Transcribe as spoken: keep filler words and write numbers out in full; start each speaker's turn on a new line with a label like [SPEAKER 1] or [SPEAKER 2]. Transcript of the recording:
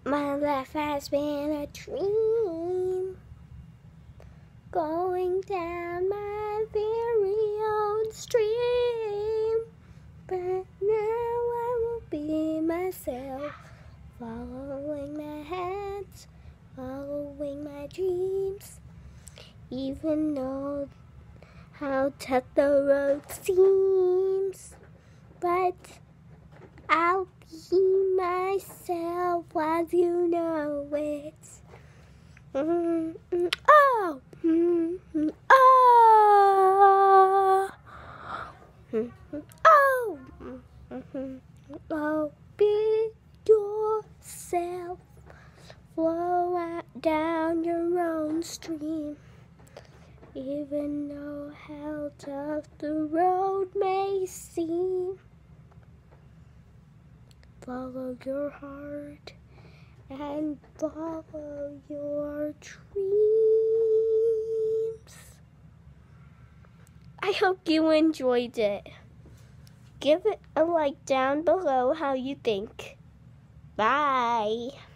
[SPEAKER 1] My life has been a dream, going down my very own stream. But now I will be myself, following my hands, following my dreams. Even though how tough the road seems, but I'll be myself, as you know it. Mm-hmm. Oh, mm-hmm. Oh, mm-hmm. Oh, mm-hmm. Oh, be yourself, flow out down your own stream. Even though how tough the road may seem, follow your heart and follow your dreams. I hope you enjoyed it. Give it a like down below how you think. Bye.